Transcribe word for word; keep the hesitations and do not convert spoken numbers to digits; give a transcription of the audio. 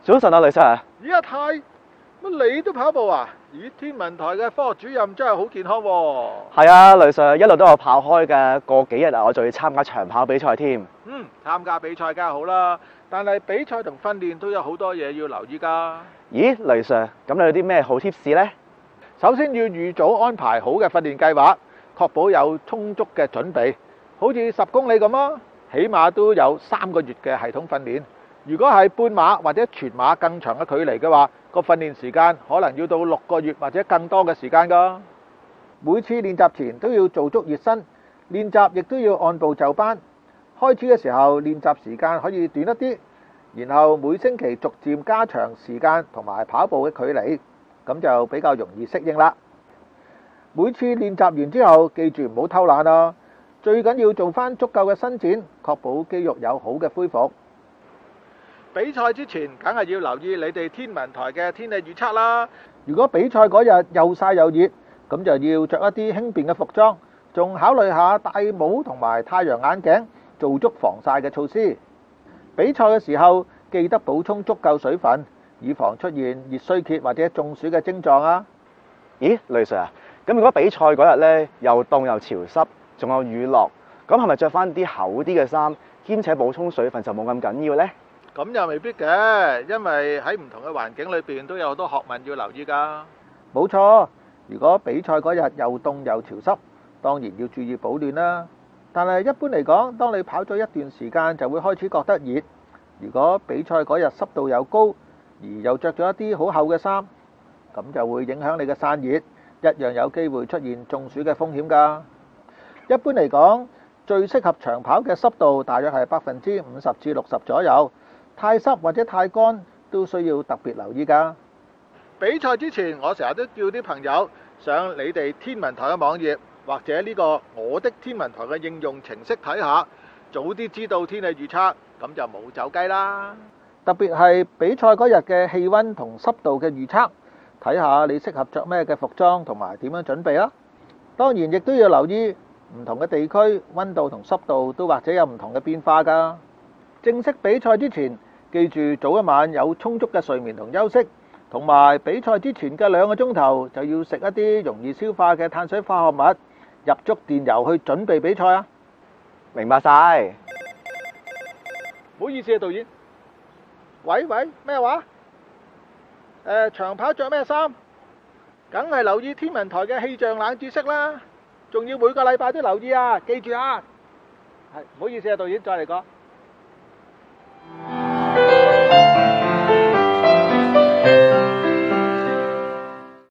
早晨啊，雷 Sir。 咦，阿泰，乜你都跑步啊？咦，天文台嘅科學主任真係好健康喎。 係啊，雷 Sir 一路都有跑開嘅，過幾日啊，我仲要參加長跑比賽添。 嗯，參加比賽梗係好啦，但係比賽同訓練都有好多嘢要留意㗎。 咦，雷 Sir，咁你有啲咩好 tips 呢？ 首先要預早安排好嘅訓練計劃，確保有充足嘅準備。好似十公里咁啊，起碼都有三個月嘅系統訓練。如果係半馬或者全馬更長嘅距離嘅話，個訓練時間可能要到六個月或者更多嘅時間㗎。每次練習前都要做足熱身，練習亦都要按部就班。開始嘅時候練習時間可以短一啲，然後每星期逐漸加長時間同埋跑步嘅距離，咁就比較容易適應啦。每次練習完之後，記住唔好偷懶啊！最緊要做返足夠嘅伸展，確保肌肉有好嘅恢復。比賽之前，梗係要留意你哋天文台嘅天氣預測啦。如果比賽嗰日又曬又熱，咁就要着一啲輕便嘅服裝，仲考慮下戴帽同埋太陽眼鏡，做足防曬嘅措施。比賽嘅時候記得補充足夠水分，以防出現熱衰竭或者中暑嘅症狀啊。 咦，雷 Sir 啊，咁如果比賽嗰日呢，又凍又潮濕，仲有雨落，咁係咪着翻啲厚啲嘅衫，兼且補充水分就冇咁緊要呢？咁又未必嘅，因為喺唔同嘅環境裏邊都有好多學問要留意㗎。 冇錯，如果比賽嗰日又凍又潮濕，當然要注意保暖啦。但係一般嚟講，當你跑咗一段時間就會開始覺得熱。如果比賽嗰日濕度又高，而又着咗一啲好厚嘅衫，咁就會影響你嘅散熱，一樣有機會出現中暑嘅風險㗎。一般嚟講，最適合長跑嘅濕度大約係百分之五十至六十左右。太濕或者太乾都需要特別留意㗎。比賽之前，我成日都叫啲朋友上你哋天文台嘅網頁，或者呢個我的天文台嘅應用程式睇下，早啲知道天氣預測，咁就冇走雞啦。特別係比賽嗰日嘅氣温同濕度嘅預測，睇下你適合着咩嘅服裝同埋點樣準備啦。當然亦都要留意唔同嘅地區温度同濕度都或者有唔同嘅變化㗎。正式比賽之前，記住早一晚有充足嘅睡眠同休息，同埋比賽之前嘅兩個鐘頭就要食一啲容易消化嘅碳水化合物，入足電油去準備比賽啊！明白晒。唔好意思啊，導演。喂喂，咩話？誒，長跑着咩衫？梗係留意天文台嘅氣象冷知識啦，仲要每個禮拜都留意啊！記住啊！係，唔好意思啊，導演，再嚟過。